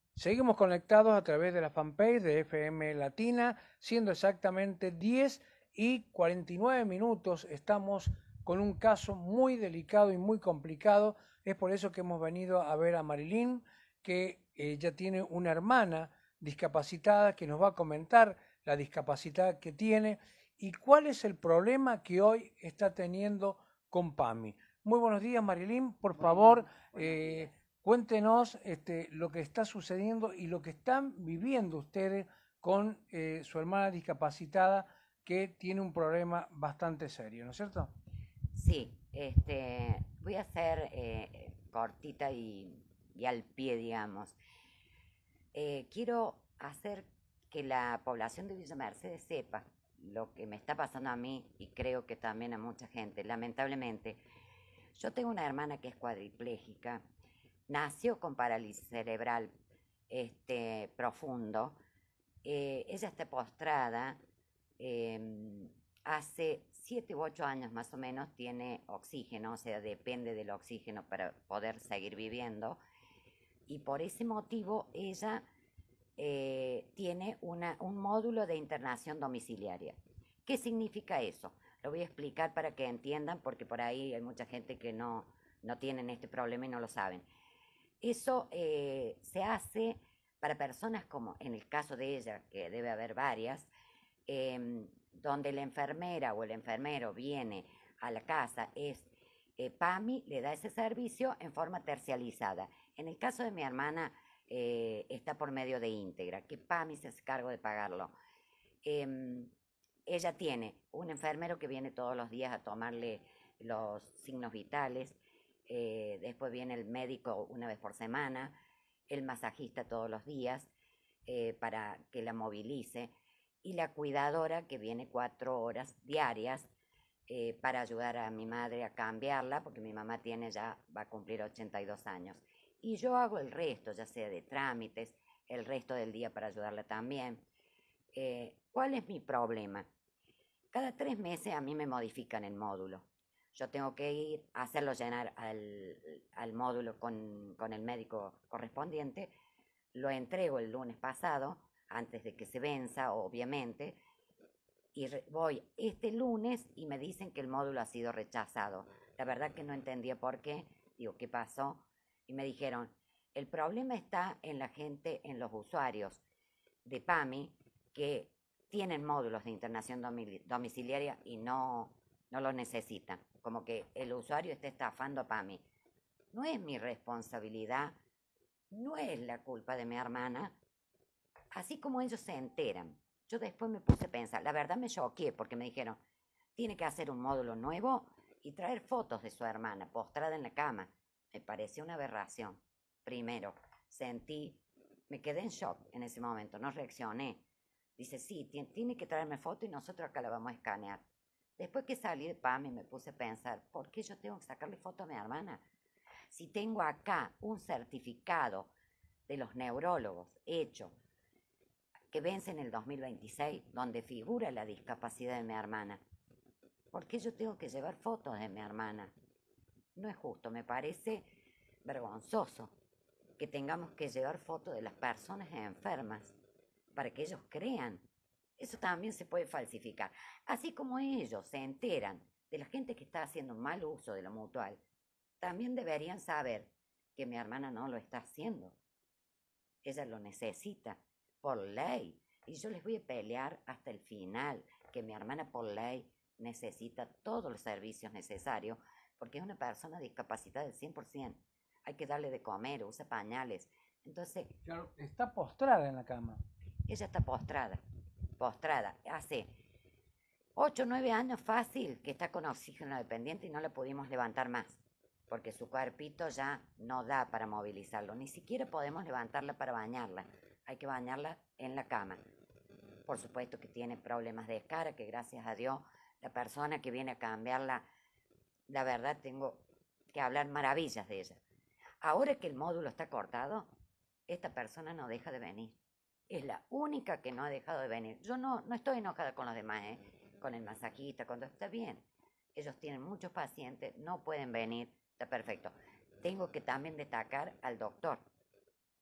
Seguimos conectados a través de la fanpage de FM Latina, siendo exactamente 10:49. Estamos con un caso muy delicado y muy complicado. Es por eso que hemos venido a ver a Marilyn, que ya tiene una hermana discapacitada que nos va a comentar la discapacidad que tiene y cuál es el problema que hoy está teniendo con PAMI. Muy buenos días, Marilyn. Por favor, Buenos días. cuéntenos lo que está sucediendo y lo que están viviendo ustedes con su hermana discapacitada que tiene un problema bastante serio, ¿no es cierto? Sí, voy a ser cortita y al pie, digamos. Quiero hacer que la población de Villa Mercedes sepa lo que me está pasando a mí y creo que también a mucha gente. Lamentablemente, yo tengo una hermana que es cuadriplégica, nació con parálisis cerebral profundo. Ella está postrada. Hace 7 u 8 años más o menos tiene oxígeno, o sea, depende del oxígeno para poder seguir viviendo. Y por ese motivo ella tiene un módulo de internación domiciliaria. ¿Qué significa eso? Lo voy a explicar para que entiendan, porque por ahí hay mucha gente que no tienen este problema y no lo saben. Eso se hace para personas como en el caso de ella, que debe haber varias, donde la enfermera o el enfermero viene a la casa, PAMI le da ese servicio en forma tercializada. En el caso de mi hermana, está por medio de íntegra, que PAMI se hace cargo de pagarlo. Eh, Ella tiene un enfermero que viene todos los días a tomarle los signos vitales, después viene el médico una vez por semana, el masajista todos los días para que la movilice y la cuidadora que viene 4 horas diarias para ayudar a mi madre a cambiarla, porque mi mamá tiene ya, va a cumplir 82 años. Y yo hago el resto, ya sea de trámites, el resto del día para ayudarla también. ¿Cuál es mi problema? Cada 3 meses a mí me modifican el módulo. Yo tengo que ir a hacerlo llenar al módulo con el médico correspondiente. Lo entrego el lunes pasado, antes de que se venza, obviamente. Y voy este lunes y me dicen que el módulo ha sido rechazado. La verdad que no entendía por qué. Digo, ¿qué pasó? Y me dijeron, el problema está en la gente, en los usuarios de PAMI que tienen módulos de internación domiciliaria y no lo necesitan. Como que el usuario está estafando a PAMI. No es mi responsabilidad, no es la culpa de mi hermana, así como ellos se enteran. Yo después me puse a pensar, la verdad me choqué porque me dijeron, tiene que hacer un módulo nuevo y traer fotos de su hermana postrada en la cama. Me pareció una aberración. Primero, sentí, me quedé en shock en ese momento, no reaccioné. Dice, sí, tiene que traerme foto y nosotros acá la vamos a escanear. Después que salí de PAMI me puse a pensar, ¿por qué yo tengo que sacarle foto a mi hermana? Si tengo acá un certificado de los neurólogos hecho que vence en el 2026, donde figura la discapacidad de mi hermana. ¿Por qué yo tengo que llevar fotos de mi hermana? No es justo, me parece vergonzoso que tengamos que llevar fotos de las personas enfermas para que ellos crean. Eso también se puede falsificar. Así como ellos se enteran de la gente que está haciendo un mal uso de la mutual, también deberían saber que mi hermana no lo está haciendo. Ella lo necesita por ley. Y yo les voy a pelear hasta el final que mi hermana por ley necesita todos los servicios necesarios porque es una persona discapacitada del 100%. Hay que darle de comer, usa pañales. Entonces, Claro, está postrada en la cama. ella está postrada. Hace 8 o 9 años fácil que está con oxígeno dependiente y no la pudimos levantar más, porque su cuerpito ya no da para movilizarlo, ni siquiera podemos levantarla para bañarla, hay que bañarla en la cama. Por supuesto que tiene problemas de escara, que gracias a Dios la persona que viene a cambiarla, la verdad tengo que hablar maravillas de ella. Ahora que el módulo está cortado, esta persona no deja de venir. Es la única que no ha dejado de venir. Yo no estoy enojada con los demás, ¿eh? Con el masajista, cuando está bien. Ellos tienen muchos pacientes, no pueden venir, está perfecto. Tengo que también destacar al doctor.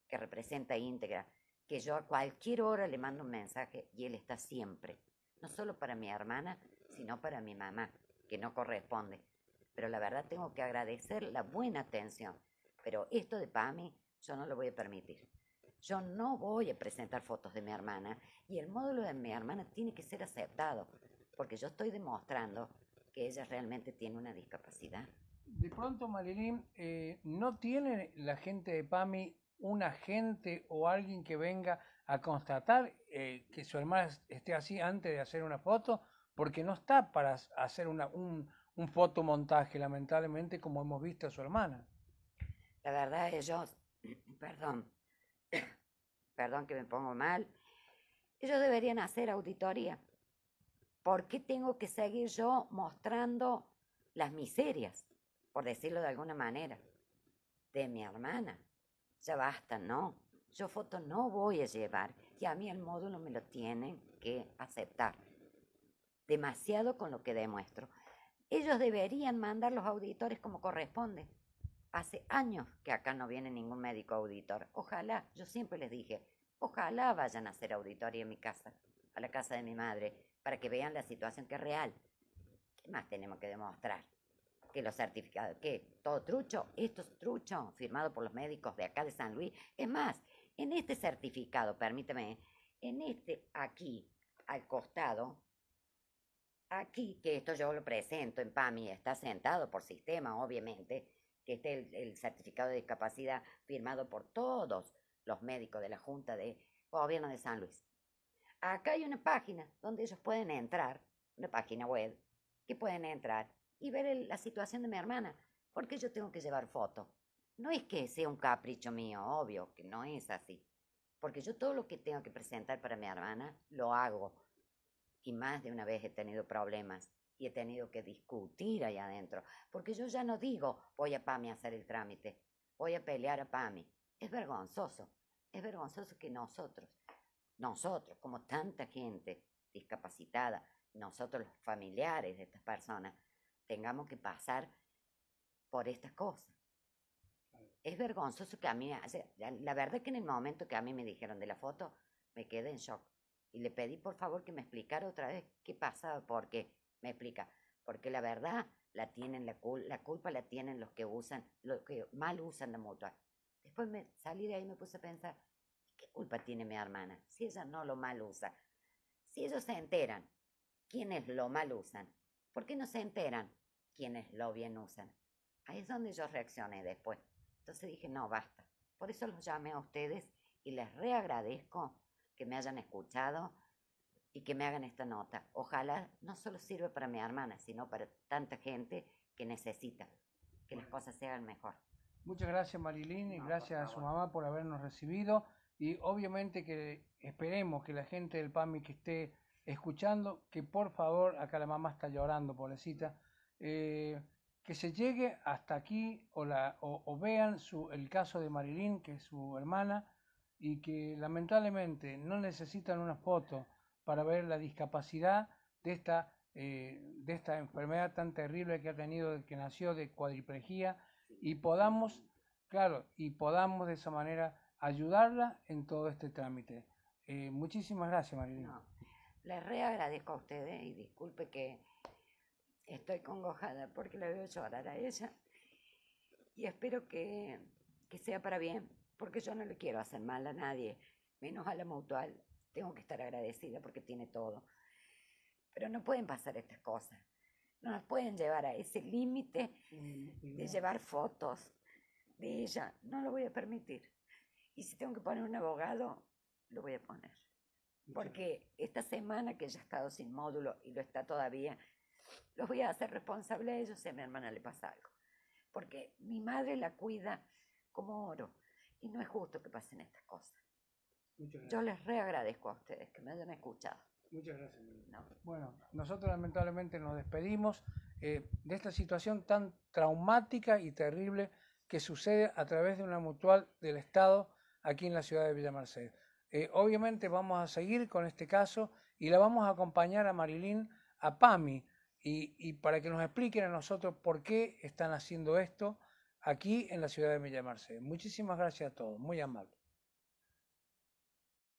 que representa íntegra, que yo a cualquier hora le mando un mensaje y él está siempre, no solo para mi hermana, sino para mi mamá, que no corresponde. Pero la verdad tengo que agradecer la buena atención. Pero esto de PAMI yo no lo voy a permitir. Yo no voy a presentar fotos de mi hermana y el módulo de mi hermana tiene que ser aceptado, porque yo estoy demostrando que ella realmente tiene una discapacidad. De pronto, Marilyn, ¿no tiene la gente de PAMI un agente o alguien que venga a constatar que su hermana esté así antes de hacer una foto? Porque no está para hacer un fotomontaje, lamentablemente, como hemos visto a su hermana. La verdad, ellos, perdón, perdón que me pongo mal, ellos deberían hacer auditoría. ¿Por qué tengo que seguir yo mostrando las miserias, por decirlo de alguna manera, de mi hermana? Ya basta, ¿no? Yo fotos no voy a llevar y a mí el módulo me lo tienen que aceptar. Demasiado con lo que demuestro. Ellos deberían mandar los auditores como corresponde. Hace años que acá no viene ningún médico auditor. Ojalá, yo siempre les dije, ojalá vayan a hacer auditoría en mi casa, a la casa de mi madre, para que vean la situación que es real. ¿Qué más tenemos que demostrar? Que los certificados, ¿qué? ¿Todo trucho? Esto es trucho, firmado por los médicos de acá de San Luis. Es más, en este certificado, permíteme, en este aquí, al costado, aquí, que esto yo lo presento en PAMI, está sentado por sistema, obviamente, que esté el certificado de discapacidad firmado por todos los médicos de la Junta de Gobierno de San Luis. Acá hay una página donde ellos pueden entrar, una página web, que pueden entrar y ver la situación de mi hermana. Porque yo tengo que llevar fotos. No es que sea un capricho mío, obvio, que no es así. Porque yo todo lo que tengo que presentar para mi hermana, lo hago. Y más de una vez he tenido problemas y he tenido que discutir ahí adentro. Porque yo ya no digo, voy a PAMI a hacer el trámite, voy a pelear a PAMI. Es vergonzoso que nosotros, como tanta gente discapacitada, nosotros los familiares de estas personas, tengamos que pasar por estas cosas. Es vergonzoso que a mí, la verdad que en el momento que a mí me dijeron de la foto, me quedé en shock. Y le pedí por favor que me explicara otra vez qué pasaba, porque me explica. Porque la verdad la tienen, la culpa la tienen los que mal usan la mutua. Después me salí de ahí y me puse a pensar, ¿qué culpa tiene mi hermana si ella no lo mal usa? Si ellos se enteran quiénes lo mal usan, ¿por qué no se enteran quiénes lo bien usan? Ahí es donde yo reaccioné después. Entonces dije, no, basta. Por eso los llamé a ustedes y les reagradezco que me hayan escuchado y que me hagan esta nota. Ojalá no solo sirva para mi hermana, sino para tanta gente que necesita que las cosas se hagan mejor. Muchas gracias, Marilyn, y gracias a su mamá por habernos recibido. Y obviamente que esperemos que la gente del PAMI que esté escuchando, que por favor, acá la mamá está llorando, pobrecita, que se llegue hasta aquí o vean el caso de Marilyn, que es su hermana, y que lamentablemente no necesitan una foto para ver la discapacidad de esta enfermedad tan terrible que ha tenido desde que nació, de cuadriplegia, y podamos, claro, y podamos de esa manera ayudarla en todo este trámite. Muchísimas gracias, Marilyn. No, les reagradezco a ustedes y disculpe que estoy congojada porque la veo llorar a ella y espero que sea para bien, porque yo no le quiero hacer mal a nadie, menos a la Mutual. Tengo que estar agradecida porque tiene todo. Pero no pueden pasar estas cosas. No nos pueden llevar a ese límite de llevar fotos de ella. No lo voy a permitir. Y si tengo que poner un abogado, lo voy a poner. Porque esta semana que ella ha estado sin módulo y lo está todavía, los voy a hacer responsable a ellos si a mi hermana le pasa algo. Porque mi madre la cuida como oro. Y no es justo que pasen estas cosas. Yo les reagradezco a ustedes que me hayan escuchado. Muchas gracias. No. Bueno, nosotros lamentablemente nos despedimos de esta situación tan traumática y terrible que sucede a través de una mutual del Estado aquí en la ciudad de Villa Merced. Obviamente vamos a seguir con este caso y la vamos a acompañar a Marilyn a PAMI y para que nos expliquen a nosotros por qué están haciendo esto aquí en la ciudad de Villa Merced. Muchísimas gracias a todos, muy amable.